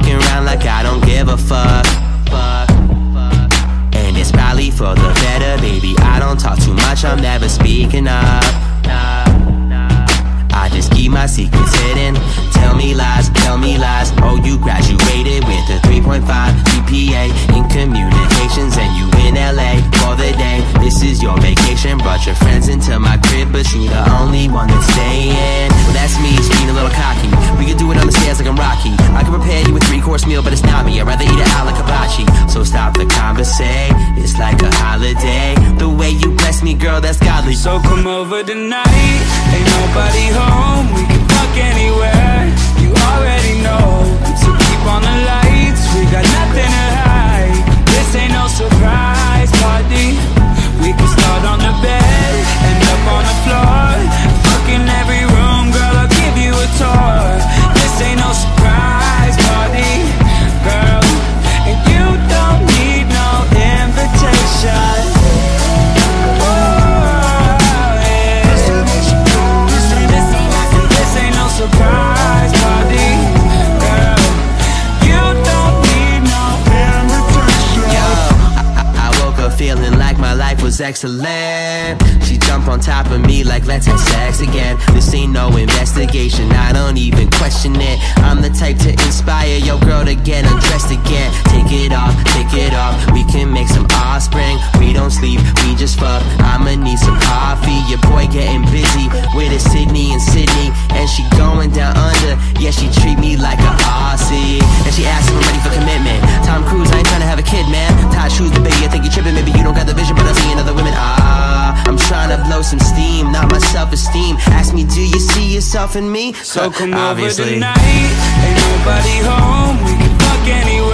fucking around like I don't give a fuck. And it's probably for the better, baby. I don't talk too much, I'm never speaking up. I just keep my secrets hidden. Tell me lies, oh you graduated with a 3.5 GPA in communications, and you in LA for the day. This is your vacation, brought your friends into my crib, but you the only one that's staying. Well that's me, just being a little cocky. We could do it on the stairs like I'm Rocky. I can prepare you a 3-course meal, but it's not me. I'd rather eat it out like hibachi. So stop the conversation, it's like a holiday. The way you bless me, girl, that's godly. So come over tonight, ain't nobody home, we can fuck anywhere. You already know, so keep on the lights, we got nothing to hide. This ain't no surprise party. We can start on the bed, end up on the floor, fucking every room, girl, I'll give you a tour. This ain't no surprise party, girl, and you don't need no invitation. Surprise party, girl, you don't need no invitation. Yo, I woke up feeling like my life was excellent. She jumped on top of me like let's have sex again. This ain't no investigation, I don't even question it. I'm the type to inspire your girl to get undressed again. Take it off, we can make some offspring. We don't sleep, we just fuck. I'ma need some coffee. Your boy getting busy with a Sydney and Sydney, and she going down under. Yeah, she treat me like a Aussie, and she asks if I'm ready for commitment. Tom Cruise, I ain't trying to have a kid, man. Tied shoes, but baby, I think you're tripping. Maybe you don't got the vision, but I'm seeing other women. I'm trying to blow some steam, not my self-esteem. Ask me, do you see yourself in me? So come obviously. over tonight, ain't nobody home, we can fuck anywhere.